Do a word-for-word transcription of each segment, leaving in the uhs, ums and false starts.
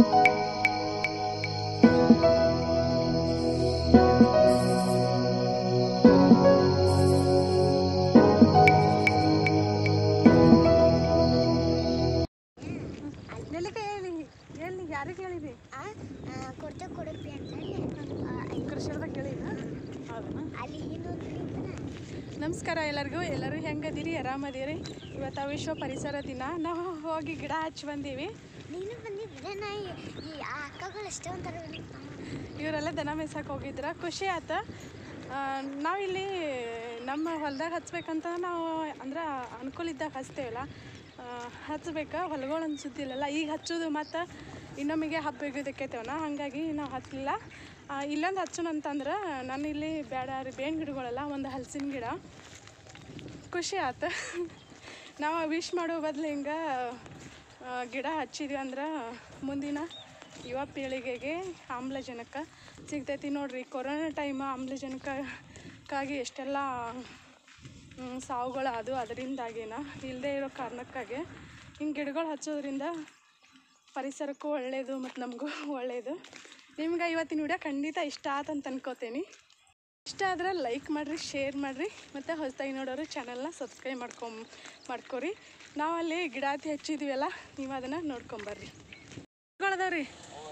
ಯಾರಿಗೆ ಹೇಳಿದಿ? ಕೊಡ್ತೆ ಕೊಡುತ್ತೆ ಅಂತ ಕೃಷಿದಾಗ ಕೇಳಿದ. ಹೌದಾ? ಅಲ್ಲಿ ಇನ್ನೊಂದು ನಮಸ್ಕಾರ ಎಲ್ಲರಿಗೂ. ಎಲ್ಲರೂ ಹೆಂಗದಿರಿ? ಆರಾಮದಿರಿ? ಇವತ್ತು ವಿಶ್ವ ಪರಿಸರ ದಿನ. ನಾವು ಹೋಗಿ ಗಿಡ ಹಚ್ಚಿ ಬಂದೀವಿ. ನೀನು ಬಂದಿದ್ದೆ. ನಾ ಈ ಅಕ್ಕಗಳು ಎಷ್ಟೇ ಒಂಥರ ಇವರೆಲ್ಲ ದನ ಮೇಯ್ಸಕ್ಕೆ ಹೋಗಿದ್ರ. ಖುಷಿ ಆಯ್ತು. ನಾವಿಲ್ಲಿ ನಮ್ಮ ಹೊಲ್ದಾಗ ಹಚ್ಬೇಕಂತ ನಾವು ಅಂದ್ರೆ ಅನುಕೂಲ ಇದ್ದಾಗ ಹಚ್ತೇವಲ್ಲ, ಹಚ್ಬೇಕು. ಹೊಲಗಳು ಅನ್ಸುತ್ತಿಲ್ಲಲ್ಲ, ಈಗ ಹಚ್ಚೋದು ಮತ್ತು ಇನ್ನೊಮ್ಮಿಗೆ ಹಬ್ಬ ಇಗೋದಕ್ಕೈತೇವನ, ಹಾಗಾಗಿ ನಾವು ಹಚ್ಚಲಿಲ್ಲ. ಇಲ್ಲೊಂದು ಹಚ್ಚೋಣ ಅಂತಂದ್ರೆ ನಾನು ಇಲ್ಲಿ ಬೇಡ ರೀ ಬೇವಿನ ಗಿಡಗಳೆಲ್ಲ, ಒಂದು ಹಲಸಿನ ಗಿಡ. ಖುಷಿ ಆಯ್ತು. ನಾವು ವಿಶ್ ಮಾಡೋ ಬದಲು ಹಿಂಗೆ ಗಿಡ ಹಚ್ಚಿದ್ವಿ ಅಂದ್ರೆ ಮುಂದಿನ ಯುವ ಪೀಳಿಗೆಗೆ ಆಮ್ಲಜನಕ ಸಿಗ್ತೈತಿ. ನೋಡಿರಿ, ಕೊರೋನಾ ಟೈಮ್ ಆಮ್ಲಜನಕಕ್ಕಾಗಿ ಎಷ್ಟೆಲ್ಲ ಸಾವುಗಳು ಅದು ಅದರಿಂದಾಗೇನ ಇಲ್ಲದೆ ಇರೋ ಕಾರಣಕ್ಕಾಗಿ ಹಿಂಗೆ ಗಿಡಗಳು ಹಚ್ಚೋದ್ರಿಂದ ಪರಿಸರಕ್ಕೂ ಒಳ್ಳೆಯದು ಮತ್ತು ನಮಗೂ ಒಳ್ಳೆಯದು. ನಿಮ್ಗೆ ಇವತ್ತಿನ ವಿಡಿಯೋ ಖಂಡಿತ ಇಷ್ಟ ಆತಂತ ಅನ್ಕೋತೀನಿ. ಇಷ್ಟ ಆದ್ರೆ ಲೈಕ್ ಮಾಡಿರಿ, ಶೇರ್ ಮಾಡಿರಿ, ಮತ್ತು ಹೊಸದಾಗಿ ನೋಡೋರು ಚಾನಲ್ನ ಸಬ್ಸ್ಕ್ರೈಬ್ ಮಾಡ್ಕೊಂ ಮಾಡ್ಕೊರಿ. ನಾವಲ್ಲಿ ಗಿಡ ಹತ್ತಿ ಹಚ್ಚಿದ್ವಲ್ಲ, ನೀವು ಅದನ್ನು ನೋಡ್ಕೊಂಬರ್ರಿ. ಗಿಡಗಳದಾವ್ರಿ,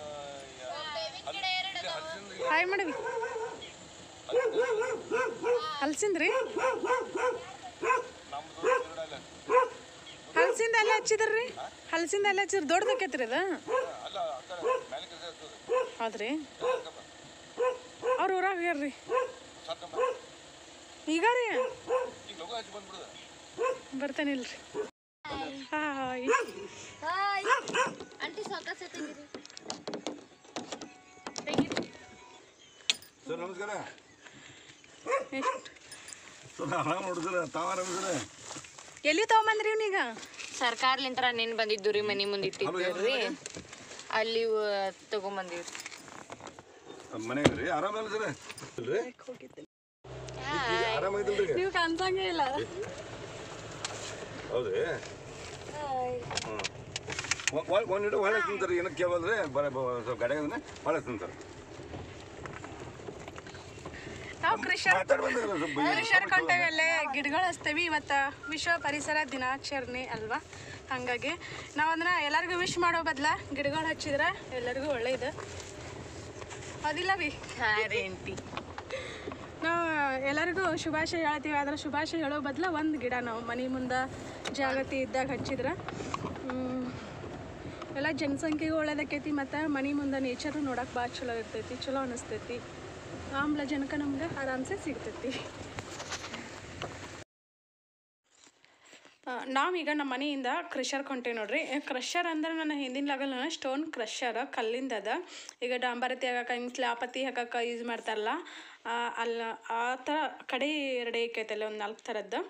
ಹಾಯ್ ಮಾಡಿವಿ. ಹಲ್ಸಿಂದ್ರಿ ಹಲಸಿಂದ ಎಲ್ಲ ಹಚ್ಚಿದ್ರಿ? ಹಲಸಿಂದ ಎಲ್ಲ ಹಚ್ಚಿದ್ರಿ? ದೊಡ್ಡದಕ್ಕೈತ್ರಿ ಅದು? ಹೌದ್ರಿ? ಅವ್ರ ಊರಾಗ ಹೋಗ್ಯಾರ್ರಿ. ಈಗ ರೀ ಬರ್ತೇನಿಲ್ರಿ. ಹಾಯ್ ಆಂಟಿ ಸಾಕಾಸ ತೆಗೀರಿ. ಸರ್ ನಮಸ್ಕಾರ. ಎಷ್ಟು ಆರಾಮ್ ನೋಡಿದ್ರೆ ತಾವ ಆರಾಮಿದ್ರೆ? ಎಲ್ಲಿ ತಗೊಂಬಂದ್ರಿ ಇವ್ನೀಗ? ಸರ್ಕಾರಲಿಂತ್ರ ನೆನ್ ಬಂದಿದ್ದು ರೀ, ಮನೆ ಮುಂದೆ ಇಟ್ಟಿದ್ದೀರಿ, ಅಲ್ಲಿ ತಗೊಂಬಂದಿವ್ರಿ. ಮನೆಗೆ ರೀ ಆರಾಮಲ್ಲ ಸರ್? ಆರಾಮಾಗಿದ್ರಿ? ನೀವು ಕಾಣ್ಸಂಗೇ ಇಲ್ಲ. ಹೌದ್ರಿ? ಹ್ಞೂ ಒಂದು ಇಡು ಹೊಳೆ ತಿಂತಾರೆ. ಏನಕ್ಕೆ ಕೇಳಲ್ರಿ? ಬರ ಸ್ವಲ್ಪ ಗಾಡಿಯಾಗದನೆ ಹೊಳೆ ತಿಂತಾರೆ. ನಾವು ಕೃಷಿಯರ್ ಕೃಷಿಯರ್ ಕೊಂಡೇವಲ್ಲೇ ಗಿಡಗಳು ಹಚ್ತೇವಿ. ಇವತ್ತು ವಿಶ್ವ ಪರಿಸರ ದಿನಾಚರಣೆ ಅಲ್ವಾ, ಹಾಗಾಗಿ ನಾವು ಅದನ್ನ ಎಲ್ಲರಿಗೂ ವಿಶ್ ಮಾಡೋ ಬದಲ ಗಿಡಗಳು ಹಚ್ಚಿದ್ರೆ ಎಲ್ಲರಿಗೂ ಒಳ್ಳೇದು. ಅದಿಲ್ಲ ಬಿ? ಹಾಂ ರೀ ಆಂಟಿ, ನಾವು ಎಲ್ಲರಿಗೂ ಶುಭಾಶಯ ಹೇಳ್ತೀವಿ. ಆದರೆ ಶುಭಾಶಯ ಹೇಳೋ ಬದಲ ಒಂದು ಗಿಡ ನಾವು ಮನೆ ಮುಂದೆ ಜಾಗೃತಿ ಇದ್ದಾಗ ಹಚ್ಚಿದ್ರೆ ಎಲ್ಲ ಜನಸಂಖ್ಯೆಗೂ ಒಳ್ಳೇದಕ್ಕೈತಿ, ಮತ್ತು ಮನೆ ಮುಂದೆ ನೇಚರು ನೋಡೋಕೆ ಭಾಳ ಚಲೋ ಇರ್ತೈತಿ, ಚಲೋ ಅನ್ನಿಸ್ತೈತಿ. ಆಮ್ಲಜನಕ ನಮ್ಗೆ ಆರಾಮ್ಸೆ ಸಿಗ್ತೈತಿ. ನಾವೀಗ ನಮ್ಮ ಮನೆಯಿಂದ ಕ್ರಷರ್ ಕೊಂಟೇವಿ ನೋಡ್ರಿ. ಕ್ರಷರ್ ಅಂದ್ರೆ ನನ್ನ ಹಿಂದಿನ ಲೆವೆಲ್ ಸ್ಟೋನ್ ಕ್ರಷರ್, ಕಲ್ಲಿಂದ ಅದ. ಈಗ ಡಾಂಬರತಿ ಹಾಕಕ್ಕೆ, ಹಿಂಗೆ ಸ್ಲಾಪತಿ ಹಾಕಕ್ಕೆ ಯೂಸ್ ಮಾಡ್ತಾರಲ್ಲ, ಅಲ್ಲ ಆ ಥರ ಕಡೆ ಎರಡೇ ಐತಲ್ಲ, ಒಂದು ನಾಲ್ಕು ಥರದ್ದು.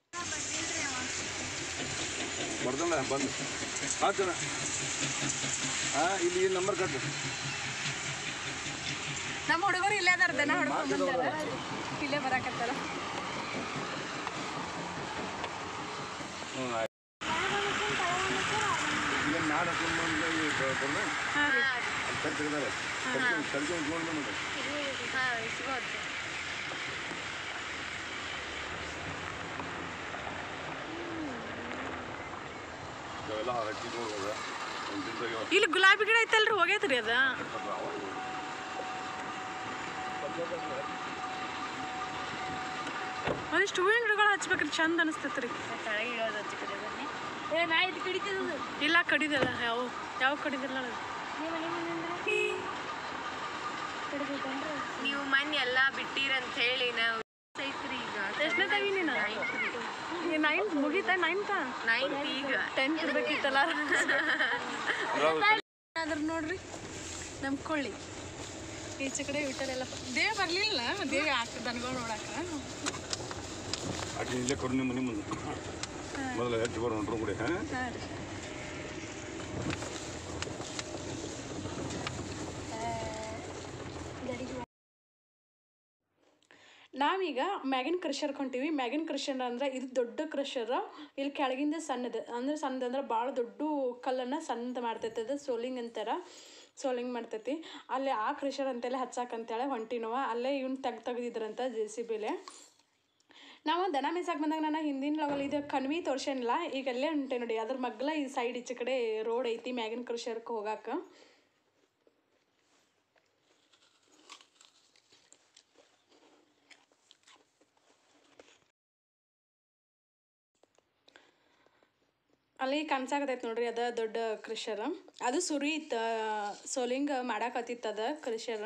ಬರ್ದಲ್ಲ ಬಂದು ಹಾಂ ಜನ ಹಾಂ ಇಲ್ಲಿ ಈ ನಂಬರ್ ಕಟ್ಟು. ನಮ್ಮ ಹುಡುಗರು ಇಲ್ಲೇ ಅದಾರ, ದನ ಹೊಡ್ಕೊಂಡ್ಬಂದಾರ, ಇಲ್ಲೇ ಬರಾಕತ್ತಾರ. ಇಲ್ಲಿ ಗುಲಾಬಿ ಗಿಡ ಐತಲ್ರಿ, ಹೋಗೈತ್ರಿ ಅದ? ಒಂದಿಷ್ಟು ಹೂವಿನ ಗಿಡಗಳು ಹಚ್ಬೇಕ್ರಿ, ಚಂದ ಅನಿಸ್ತೈತ್ರಿ. ಇಲ್ಲ ಕಡಿದಲ್ಲ, ಯಾವ ಯಾವ ಕಡಿದಿಲ್ಲ. ನೀವು ಮನೆ ಎಲ್ಲ ಬಿಟ್ಟಿರಂತ ಹೇಳಿ ನಾವು ಎಷ್ಟನೇ ತಗಿ ನೀನು? ನೈನ್ತ್ ಮುಗೀತಾ? ನೈನ್ತ ನೈನ್ತ್ ಈಗ ಟೆಂತ್ ಇರ್ಬೇಕಿತ್ತಲ್ಲ. ಆದ್ರೆ ನೋಡ್ರಿ ನಮ್ಮ ಕೊಳ್ಳಿ ಈಚೆ ಕಡೆ ಬಿಟ್ಟರೆಲ್ಲ ದೇವ ಬರಲಿಲ್ಲ. ದೇವ ಆಗ್ತದೆ ದನಗಳು ನೋಡಾಕ. ಅಡ್ಡಿ ಇಲ್ಲೇ ಕೊಡು ನಿಮ್ಮ ಮನೆ ಮುಂದೆ ಮೊದಲ ಹೆಚ್ಚು ಬರೋ ಹೊಂಟ್ರು ಕೂಡ. ಹಾಂ ನಾವೀಗ ಮ್ಯಾಗಿನ ಕ್ರಷರ್ ಹೊಂಟೀವಿ. ಮ್ಯಾಗಿನ ಕ್ರಷರ್ ಅಂದ್ರೆ ಇದು ದೊಡ್ಡ ಕ್ರಷರ್, ಇಲ್ಲಿ ಕೆಳಗಿಂದ ಸಣ್ಣದು ಅಂದ್ರೆ ಸಣ್ಣದು ಅಂದ್ರೆ ಭಾಳ ದೊಡ್ಡ ಕಲ್ಲನ್ನು ಸಣ್ಣದು ಮಾಡ್ತೈತೆ. ಅದು ಸೋಲಿಂಗ್ ಅಂತಾರೆ, ಸೋಲಿಂಗ್ ಮಾಡ್ತೈತಿ. ಅಲ್ಲಿ ಆ ಕ್ರಷರ್ ಅಂತೆಲ್ಲ ಹಚ್ಚಾಕಂತೇಳಿ ಹೊಂಟಿನವ. ಅಲ್ಲೇ ಇವ್ನು ತೆಗ್ ತೆಗ್ದಿದ್ರಂತ ಜೆ ಸಿ ಬಿಲೆ. ನಾವು ದನ ಮೇಯ್ಸಕ್ಕೆ ಬಂದಾಗ ನಾನು ಹಿಂದಿನ ಲೆವೆಲ್ ಇದು ಕಣ್ವಿ ತೋರ್ಸೇನಿಲ್ಲ, ಈಗ ಅಲ್ಲೇ ಹೊಂಟೆ ನೋಡಿ. ಅದ್ರ ಮಗ್ಲ ಈ ಸೈಡ್ ಈಚೆ ಕಡೆ ರೋಡ್ ಐತಿ ಮ್ಯಾಗಿನ ಕ್ರಷರ್ಗೆ ಹೋಗಾಕ. ಅಲ್ಲಿ ಕನ್ಸಾಕತೈತೆ ನೋಡ್ರಿ, ಅದ ದೊಡ್ಡ ಕ್ರಷರ್. ಅದು ಸುರಿ ಇತ್ತು, ಸೋಲಿಂಗ್ ಮಾಡಾಕತ್ತಿತ್ತು ಅದ ಕ್ರಷರ್.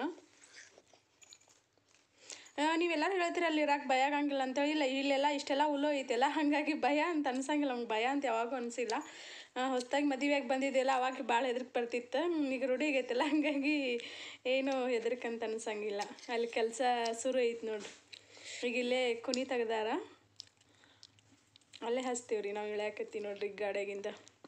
ನೀವೆಲ್ಲರೂ ಹೇಳ್ತೀರಿ ಅಲ್ಲಿ ಇರಾಕೆ ಭಯ ಆಗಂಗಿಲ್ಲ ಅಂತೇಳಿ. ಇಲ್ಲ, ಇಲ್ಲೆಲ್ಲ ಇಷ್ಟೆಲ್ಲ ಹುಲ್ಲು ಐತೆಲ್ಲ, ಹಾಗಾಗಿ ಭಯ ಅಂತ ಅನ್ಸಂಗಿಲ್ಲ. ನಮ್ಗೆ ಭಯ ಅಂತ ಯಾವಾಗೂ ಅನಿಸಿಲ್ಲ. ಹೊಸ್ದಾಗಿ ಮದುವೆಯಾಗಿ ಬಂದಿದ್ದೆಲ್ಲ ಅವಾಗ ಭಾಳ ಹೆದರಿಕೆ ಬರ್ತಿತ್ತು. ಈಗ ರೂಢಿ ಆಗೈತೆಲ್ಲ, ಹಾಗಾಗಿ ಏನು ಹೆದರಿಕೆ ಅಂತ ಅನ್ಸಂಗಿಲ್ಲ. ಅಲ್ಲಿ ಕೆಲಸ ಶುರು ಐತೆ ನೋಡ್ರಿ. ಈಗ ಇಲ್ಲೇ ಕುನಿ ತೆಗ್ದಾರ, ಅಲ್ಲೇ ಹಚ್ತೀವಿ ರೀ ನಾವು. ಇಳ್ಯಾಕತ್ತೀವಿ ನೋಡ್ರಿ ಗಾಡಿಯಾಗಿಂದ.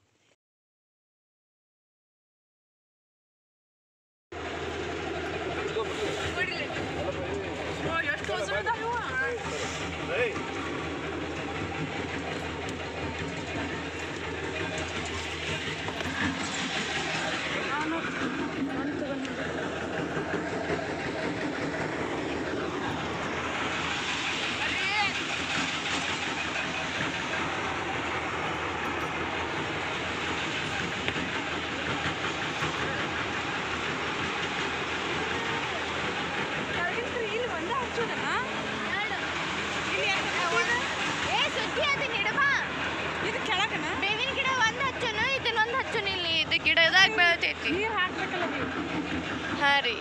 ಗಿಡದಾಗ ಬೆಳತೈತಿ. ನೀರು ಹಾಕ್ಬೇಕಲ್ಲ ಹಾಂ ರೀ,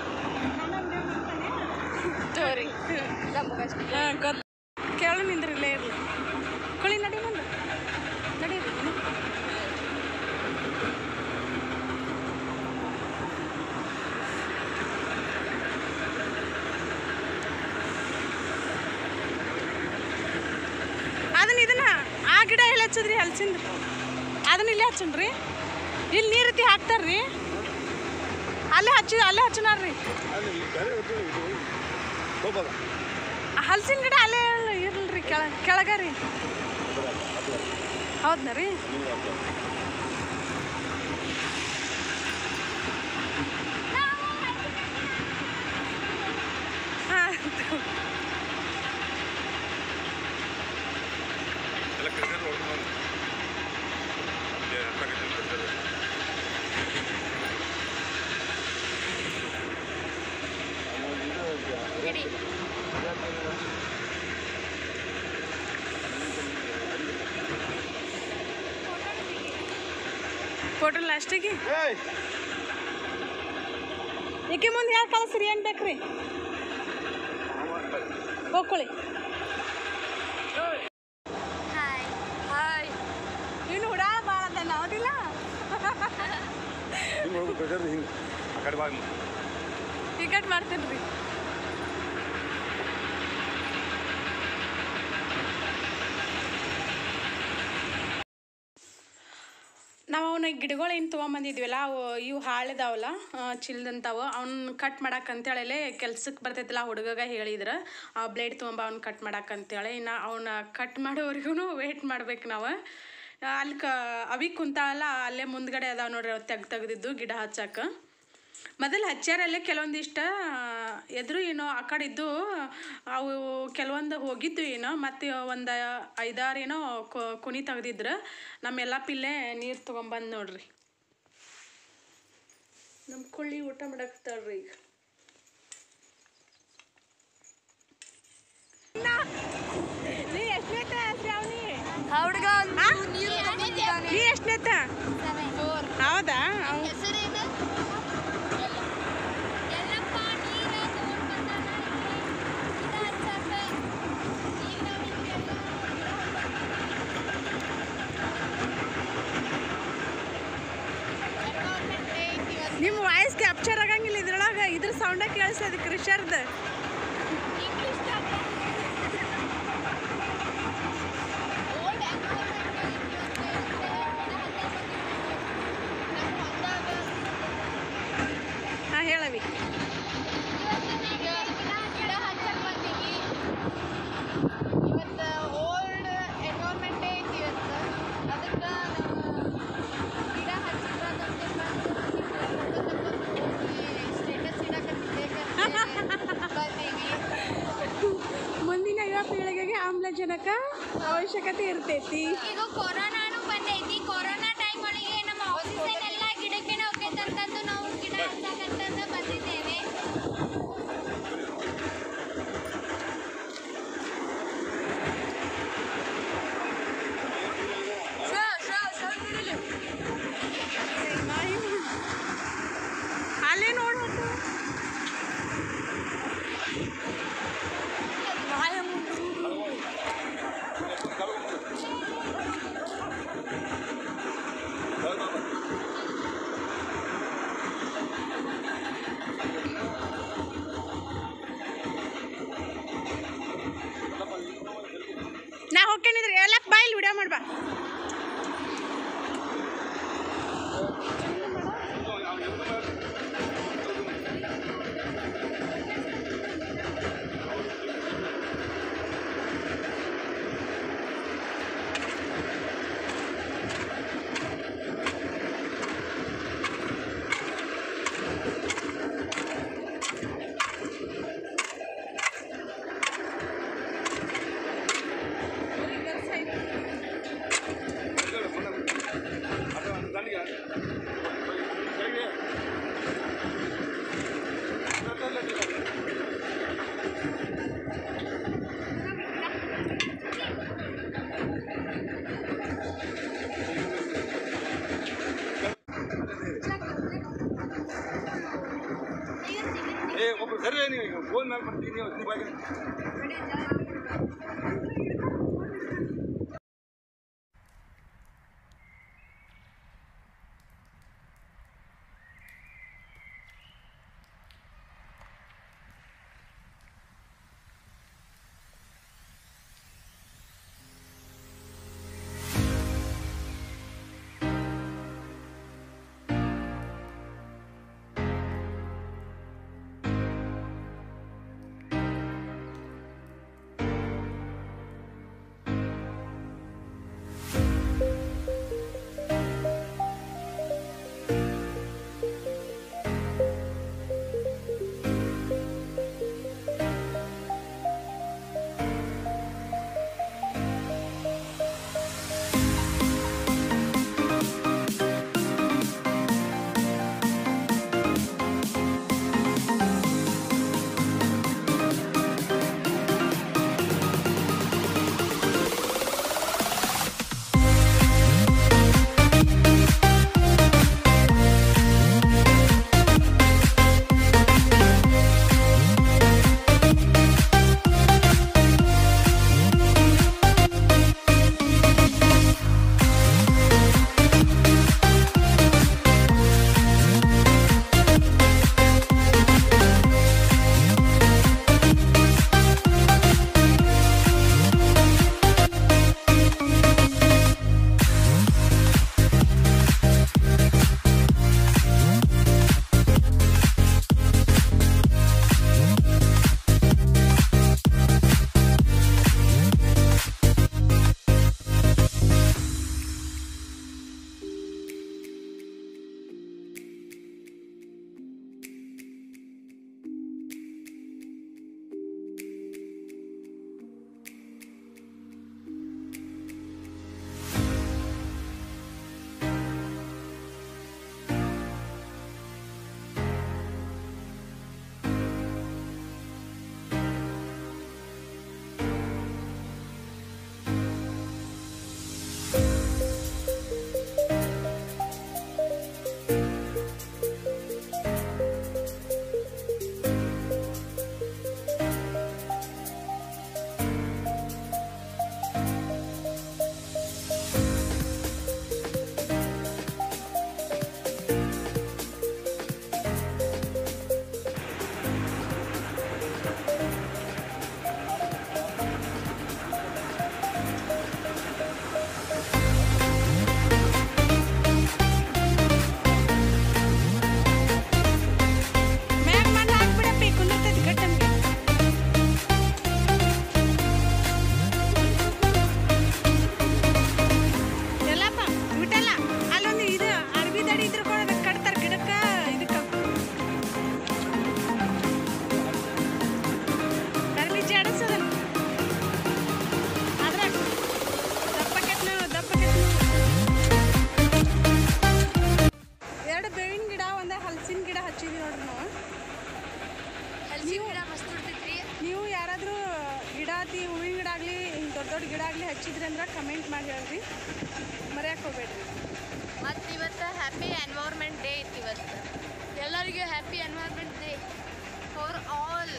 ತೋರಿ ಹಾಂ ಗೊತ್ತು. ಕೇಳು ನಿಂದ್ರಿ, ಇಲ್ಲೇ ಇರಲಿ. ಕುಳಿ ನಡಿ ಮುಂದೆ ನಡೀರಿ. ಅದನ್ನ ಇದನ್ನ ಆ ಗಿಡ ಎಲ್ಲಿ ಹಚ್ಚದ್ರಿ? ಹಲ್ಸಿಂದ ಅದನ್ನ ಇಲ್ಲೇ ಹಚ್ಚನ್ರಿ. ಇಲ್ಲಿ ನೀರು ಹಾಕ್ತಾರ್ರಿ, ಅಲ್ಲೇ ಹಚ್ಚಿ ಅಲ್ಲೇ ಹಚ್ಚನಾರ್ರಿ. ಹಲ್ಸಿನ ಗಿಡ ಅಲ್ಲೇ ಇರಲ್ರಿ, ಕೆಳ ಕೆಳಗ ರೀ. ಹೌದ್ನ ರೀ? ಹಾಂ, ಫೋಟೋ ಲಾಸ್ಟಿಗೆ ಈಕೆ ಮುಂದೆ ಯಾರು ಕಳಿಸ್ರಿ? ಏನು ಬೇಕ್ರಿ? ಹೋಗ್ಕೊಳ್ಳಿ. Hi hi. ನೀನು ಹುಡ ಭಾಳ ಅದ ನಾವುದಿಲ್ಲ. ಟಿಕೆಟ್ ಮಾಡ್ತೀನಿ ರೀ. ನಾವು ಅವನ ಗಿಡಗಳು ಏನು ತೊಗೊಂಬಂದಿದ್ವಲ್ಲ, ಅವು ಇವು ಹಾಳಿದಾವಲ್ಲ ಚಿಲ್ದಂತಾವು, ಅವ್ನ ಕಟ್ ಮಾಡಕ್ಕಂತೇಳಿ ಕೆಲ್ಸಕ್ಕೆ ಬರ್ತೈತಿಲ್ಲ ಹುಡುಗಗ ಹೇಳಿದ್ರೆ, ಆ ಬ್ಲೇಡ್ ತೊಗೊಂಬ ಅವ್ನ ಕಟ್ ಮಾಡಕ್ಕಂತೇಳಿ. ಇನ್ನು ಅವನ್ನ ಕಟ್ ಮಾಡೋವರೆಗೂ ವೇಟ್ ಮಾಡ್ಬೇಕು ನಾವು. ಅಲ್ಲಿ ಕ ಅವಿ ಕುಂತಾವಲ್ಲ, ಅಲ್ಲೇ ಮುಂದ್ಗಡೆ ಅದಾವ ನೋಡ್ರಿ ಅವು ತೆಗ್ದು ತೆಗ್ದಿದ್ದು ಗಿಡ ಹಚ್ಚಕ್ಕೆ. ಮೊದಲು ಹಚ್ಚಾರಲ್ಲೇ ಕೆಲವೊಂದಿಷ್ಟು ಎದುರು ಏನೋ ಆ ಕಡೆ ಇದ್ದು, ಅವು ಕೆಲವೊಂದು ಹೋಗಿದ್ದು ಏನೋ, ಮತ್ತು ಒಂದು ಐದಾರು ಏನೋ ಕುನಿ ತೆಗ್ದಿದ್ರು. ನಮ್ಮೆಲ್ಲ ಪಿಲ್ಲೆ ನೀರು ತೊಗೊಂಬಂದು ನೋಡ್ರಿ. ನಮ್ಮ ಕೊಳ್ಳಿ ಊಟ ಮಾಡಾಕ್ತಾಳ್ರಿ ಈಗ. ನೀ ಎಷ್ಟನೇತ ಶ್ರಾವಣಿ? ಹುಡುಗ ನೀ ಎಷ್ಟನೇತ? ಹೌದಾ? ನಿಮ್ಮ ವಾಯ್ಸ್ ಕ್ಯಾಪ್ಚರ್ ಆಗಂಗಿಲ್ಲ ಇದ್ರೊಳಗೆ, ಇದ್ರ ಸೌಂಡ ಕೇಳಿಸ್ತದೆ ಕ್ರಿಷರ್ದು. ಹಾಂ ಹೇಳವಿ. ತನಕ ಅವಶ್ಯಕತೆ ಇರ್ತೈತಿ. ಈಗ ಕೊರೋನಾನು ಬಂದೈತಿ. ಕೊರೋನಾ ಟೈಮ್ ಒಳಗೆ ನಮ್ಮ ಆಕ್ಸಿಜನ್ ಎಲ್ಲ ಗಿಡಕ್ಕೆ ಹೋಗ್ತಂತಂದು ನಾವು ಗಿಡ ಹಚ್ಚಕಂತಂದು ಬಂದಿದ್ದೇವೆ. ಅಲ್ಲೇ ನೋಡು ನಾ ಹೋಗ್ಕೊಂಡಿದ್ರೆ ಹೇಳಕ್ ಬಾ ಇಲ್ಲಿ ವಿಡಿಯೋ ಮಾಡ್ಬಾ. ಒಬ್ಬರು ಸರಿ ನೀವು ಫೋನ್ ಮೇಲೆ ಬರ್ತೀನಿ ನೀವು ಹಚ್ಚಿದ್ರಿ ಅಂದ್ರೆ ಕಮೆಂಟ್ ಮಾಡಿ ಹೇಳ್ರಿ, ಮರೆಯಕ್ಕೆ ಹೋಗ್ಬೇಡ್ರಿ. ಮತ್ತು ಇವತ್ತು ಹ್ಯಾಪಿ ಎನ್ವೈರ್ಮೆಂಟ್ ಡೇ ಇತ್ತು. ಇವತ್ತು ಎಲ್ಲರಿಗೂ happy environment day for all.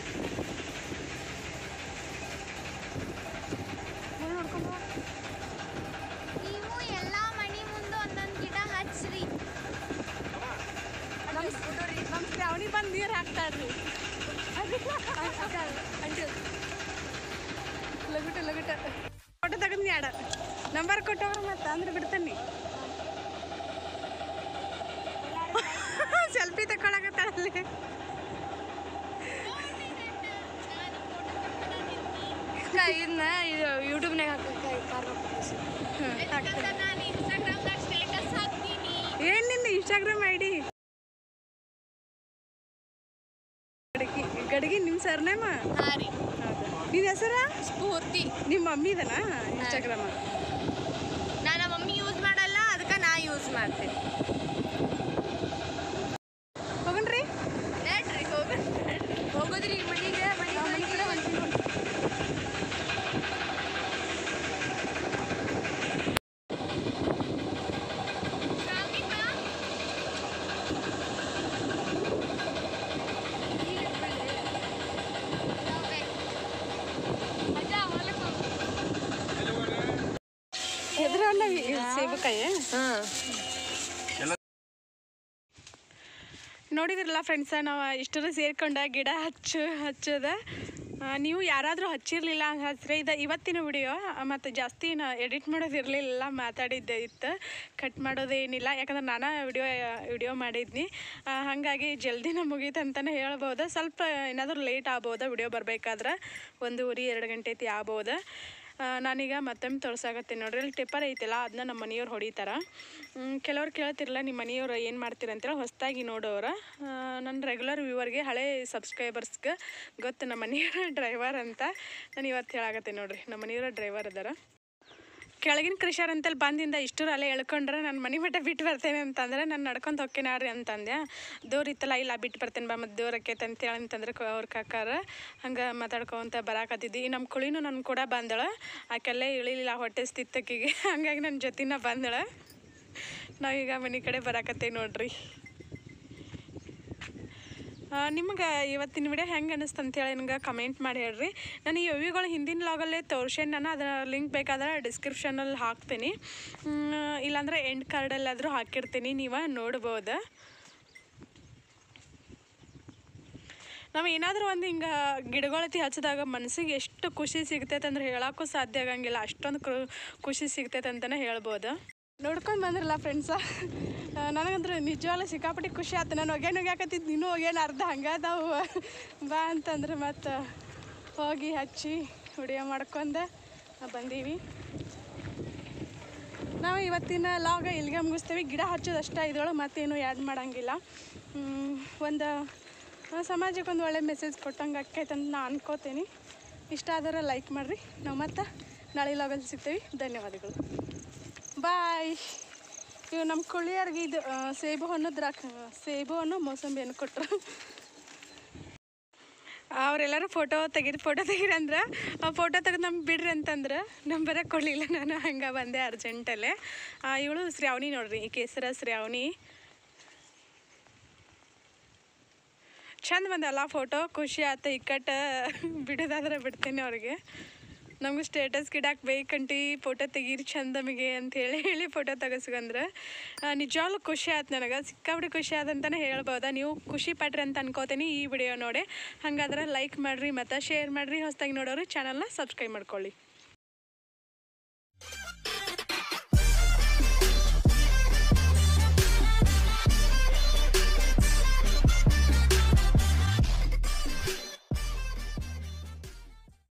ನೀವು ಎಲ್ಲ ಮನೆ ಮುಂದೆ ಒಂದೊಂದು ಗಿಡ ಹಚ್ಚ್ರಿ. ನಮ್ಮ ಶ್ರಾವಣಿ ಬಂದು ನೀರು ಹಾಕ್ತಾರ್ರಿ. ಲಗುಟ ಲಗುಟ ಫೋಟೋ ತಗೊಂಡು ಯಾಡ ನಂಬರ್ ಕೊಟ್ಟವ್ರ ಮತ್ತೆ ಅಂದ್ರೆ ಬಿಡ್ತಾನೆ. ಸೆಲ್ಫಿ ತಗೊಳಕತ್ತಾಳಲ್ಲಿ. ಇದನ್ನ ಇದು ಯೂಟ್ಯೂಬ್ನಾಗ ನಾನು ಇನ್ಸ್ಟಾಗ್ರಾಮ್ದಾಗ ಸ್ಟೇಟಸ್ ಹಾಕ್ತೀನಿ. ಏನ್ ನಿನ್ನ ಇನ್ಸ್ಟಾಗ್ರಾಮ್ ಐ ಡಿ? ಗಡಗಿ ಗಡಗಿ ನಿಮ್ಮ ಸರ್ನೇಮ? ಹಾಂ ರೀ. ನಿನ್ನ ಹೆಸರ? ಸ್ಫೂರ್ತಿ. ನಿಮ್ಮ ಮಮ್ಮಿದನಾ ಇನ್ಸ್ಟಾಗ್ರಾಮ? ನಾನು ನಮ್ಮ ಮಮ್ಮಿ ಯೂಸ್ ಮಾಡಲ್ಲ, ಅದಕ್ಕೆ ನಾ ಯೂಸ್ ಮಾಡ್ತೀನಿ. ಹೋಗಣ್ರಿ ನಡ್ರಿ ಹೋಗ ಹೋಗೋದ್ರಿ ಮನೆಗೆ. ಮನೆ ಮನೆ ಕಡೆ ಹೊಂಟೀನಿ. ಎದ್ರಲ್ಲ ಸೇಬಕಾಯಿ. ಹಾಂ ನೋಡಿದ್ರಲ್ಲ ಫ್ರೆಂಡ್ಸ, ನಾವು ಇಷ್ಟರ ಸೇರ್ಕೊಂಡ ಗಿಡ ಹಚ್ಚು ಹಚ್ಚದ. ನೀವು ಯಾರಾದರೂ ಹಚ್ಚಿರಲಿಲ್ಲ ಹಚ್ಚಿದ್ರೆ ಇದು ಇವತ್ತಿನ ವಿಡಿಯೋ. ಮತ್ತು ಜಾಸ್ತಿ ನಾ ಎಡಿಟ್ ಮಾಡೋದಿರಲಿಲ್ಲ, ಮಾತಾಡಿದ್ದೆ ಇತ್ತು, ಕಟ್ ಮಾಡೋದೇನಿಲ್ಲ. ಯಾಕಂದ್ರೆ ನಾನು ವಿಡಿಯೋ ವಿಡಿಯೋ ಮಾಡಿದ್ನಿ, ಹಾಗಾಗಿ ಜಲ್ದಿನ ಮುಗೀತು ಅಂತಲೇ ಹೇಳ್ಬೋದು. ಸ್ವಲ್ಪ ಏನಾದರೂ ಲೇಟ್ ಆಗ್ಬೋದು ವಿಡಿಯೋ ಬರಬೇಕಾದ್ರೆ, ಒಂದೂವರೆ ಎರಡು ಗಂಟೆ ಐತಿ ಆಗ್ಬೋದು. ನಾನೀಗ ಮತ್ತೊಮ್ಮೆ ತೋರ್ಸಾಕತ್ತೀನಿ ನೋಡ್ರಿ. ಇಲ್ಲಿ ಟಿಪ್ಪರ್ ಐತಿಲ್ಲ, ಅದನ್ನ ನಮ್ಮ ಮನೆಯವ್ರು ಹೊಡಿತಾರೆ. ಕೆಲವ್ರು ಕೇಳ್ತಿರಲ್ಲ ನಿಮ್ಮ ಮನೆಯವ್ರು ಏನು ಮಾಡ್ತೀರಂತೇಳಿ. ಹೊಸದಾಗಿ ನೋಡೋರು ನನ್ನ ರೆಗ್ಯುಲರ್ ವ್ಯೂವರ್ಗೆ, ಹಳೆ ಸಬ್ಸ್ಕ್ರೈಬರ್ಸ್ಗೆ ಗೊತ್ತು ನಮ್ಮ ಮನೆಯವರ ಡ್ರೈವರ್ ಅಂತ. ನಾನು ಇವತ್ತು ಹೇಳಾಕತ್ತೀನಿ ನೋಡ್ರಿ, ನಮ್ಮ ಮನೆಯವರ ಡ್ರೈವರ್ ಅದಾರ. ಕೆಳಗಿನ ಕೃಷಿಯರ್ ಅಂತೇಳಿ ಬಂದಿಂದ ಇಷ್ಟರು ಅಲ್ಲೇ ಎಳ್ಕೊಂಡ್ರೆ ನಾನು ಮನೆ ಮಟ್ಟ ಬಿಟ್ಟು ಬರ್ತೇನೆ ಅಂತಂದ್ರೆ ನಾನು ನಡ್ಕೊಂಡು ಹೊಕ್ಕೇನಾಡ್ರಿ ಅಂತಂದೆ. ದೂರ ಇತ್ತಲ್ಲ, ಇಲ್ಲ ಬಿಟ್ಟು ಬರ್ತೇನೆ ಬಾ, ಮತ್ತು ದೂರ ಆಕೈತೆ ಅಂತೇಳಿ ಅಂತಂದ್ರೆ ಅವ್ರ ಕಾಕಾರ ಹಂಗೆ ಮಾತಾಡ್ಕೊತ ಬರಾಕತ್ತಿದ್ದಿ. ನಮ್ಮ ಕುಳಿನೂ ನನ್ನ ಕೂಡ ಬಂದಳು, ಆಕೆಲ್ಲೇ ಇಳಿಲಿಲ್ಲ ಹೊಟ್ಟೆ ಸ್ಥಿತಕ್ಕಿಗೆ, ಹಂಗಾಗಿ ನನ್ನ ಜೊತೆನ ಬಂದಳು. ನಾವೀಗ ಮನೆ ಕಡೆ ಬರಾಕತ್ತೇವೆ ನೋಡ್ರಿ. ನಿಮ್ಗೆ ಇವತ್ತಿನ ವಿಡಿಯೋ ಹೆಂಗೆ ಅನ್ನಿಸ್ತು ಅಂತೇಳಿ ನನಗೆ ಕಮೆಂಟ್ ಮಾಡಿ ಹೇಳ್ರಿ. ನಾನು ಈ ವ್ಯೂಗಳು ಹಿಂದಿನ ಲಾಗಲ್ಲೇ ತೋರ್ಸೇನೆ, ನಾನು ಅದರ ಲಿಂಕ್ ಬೇಕಾದ್ರೆ ಡಿಸ್ಕ್ರಿಪ್ಷನಲ್ಲಿ ಹಾಕ್ತೀನಿ, ಇಲ್ಲಾಂದರೆ ಎಂಡ್ ಕಾರ್ಡಲ್ಲಾದರೂ ಹಾಕಿರ್ತೀನಿ, ನೀವು ನೋಡ್ಬೋದು. ನಾವು ಏನಾದರೂ ಒಂದು ಹಿಂಗೆ ಗಿಡಗಳತಿ ಹಚ್ಚಿದಾಗ ಮನಸ್ಸಿಗೆ ಎಷ್ಟು ಖುಷಿ ಸಿಗ್ತೈತೆ ಅಂದ್ರೆ ಹೇಳೋಕ್ಕೂ ಸಾಧ್ಯ ಆಗಂಗಿಲ್ಲ, ಅಷ್ಟೊಂದು ಖುಷಿ ಸಿಗ್ತೈತೆ ಅಂತಲೇ ಹೇಳ್ಬೋದು. ನೋಡ್ಕೊಂಡು ಬಂದ್ರಲ್ಲ ಫ್ರೆಂಡ್ಸ, ನನಗಂದ್ರೆ ನಿಜವಾಗ್ಲೂ ಸಿಕ್ಕಾಪಟ್ಟಿ ಖುಷಿ ಆಯ್ತು. ನಾನು ಒಗ್ಯಾನ ಒಗ್ಯಾಕತ್ತಿದ್ದು, ನೀನು ಒಗ್ಯಾನ ಅರ್ಧ ಹಂಗದಾವು ಬಾ ಅಂತಂದ್ರೆ ಮತ್ತು ಹೋಗಿ ಹಚ್ಚಿ ವಿಡಿಯೋ ಮಾಡ್ಕೊಂಡು ಬಂದೀವಿ. ನಾವು ಇವತ್ತಿನ ಲಾಗ ಇಲ್ಲಿಗೆ ಮುಗಿಸ್ತೇವೆ. ಗಿಡ ಹಚ್ಚೋದಷ್ಟೇ ಇದ್ರೊಳಗೆ ಮತ್ತೇನು ಆ್ಯಡ್ ಮಾಡೋಂಗಿಲ್ಲ. ಒಂದು ಸಮಾಜಕ್ಕೆ ಒಂದು ಒಳ್ಳೆ ಮೆಸೇಜ್ ಕೊಟ್ಟಂಗೆ ಆಕೈತೆ ಅಂತ ನಾನು ಅನ್ಕೋತೀನಿ. ಇಷ್ಟ ಆದ್ರೆ ಲೈಕ್ ಮಾಡಿರಿ. ನಾವು ಮತ್ತೆ ನಾಳೆ ಲಾಗಲ್ಲಿ ಸಿಗ್ತೇವೆ. ಧನ್ಯವಾದಗಳು, ಬಾಯ್. ಇವು ನಮ್ಮ ಕುಳಿಯರ್ಗೆ ಇದು ಸೇಬು ಹಣ್ಣು ದ್ರಾಕ್ಷಿ ಸೇಬು ಹಣ್ಣು ಮೋಸಂಬಿ ಹಣ್ಣು ಕೊಟ್ಟರು. ಅವರೆಲ್ಲರೂ ಫೋಟೋ ತೆಗೀರಿ ಫೋಟೋ ತೆಗೀರಿ ಅಂದ್ರೆ ಆ ಫೋಟೋ ತೆಗೆದು ನಮ್ಗೆ ಬಿಡ್ರಿ ಅಂತಂದ್ರೆ ನಂಬರಕ್ಕೆ ಕೊಡಲಿಲ್ಲ. ನಾನು ಹಂಗೆ ಬಂದೆ ಅರ್ಜೆಂಟಲ್ಲೇ. ಇವಳು ಶ್ರಾವಣಿ ನೋಡ್ರಿ, ಈ ಕೇಸರ ಶ್ರಾವಣಿ. ಚಂದ ಬಂದಲ್ಲ ಫೋಟೋ, ಖುಷಿ ಆಯ್ತು. ಇಕ್ಕಟ್ಟು ಬಿಡೋದಾದ್ರೆ ಬಿಡ್ತೀನಿ ಅವ್ರಿಗೆ. ನಮಗೂ ಸ್ಟೇಟಸ್ ಗಿಡಕ್ಕೆ ಬೇಕಂಟಿ ಫೋಟೋ ತೆಗೀರಿ ಚಂದ ನಮಗೆ ಅಂತ ಹೇಳಿ ಹೇಳಿ ಫೋಟೋ ತೆಗೆಸ್ಕೊಂಡ್ರೆ ನಿಜವಾಗ್ಲೂ ಖುಷಿ ಆಯ್ತು ನನಗೆ. ಸಿಕ್ಕಾಬಿಡಿ ಖುಷಿ ಆದಂತಲೇ ಹೇಳ್ಬೋದಾ. ನೀವು ಖುಷಿ ಪಡ್ರಿ ಅಂತ ಅನ್ಕೋತೀನಿ ಈ ವಿಡಿಯೋ ನೋಡಿ. ಹಾಗಾದ್ರೆ ಲೈಕ್ ಮಾಡಿರಿ ಮತ್ತು ಶೇರ್ ಮಾಡಿರಿ. ಹೊಸದಾಗಿ ನೋಡೋರು ಚಾನಲ್ನ ಸಬ್ಸ್ಕ್ರೈಬ್ ಮಾಡ್ಕೊಳ್ಳಿ.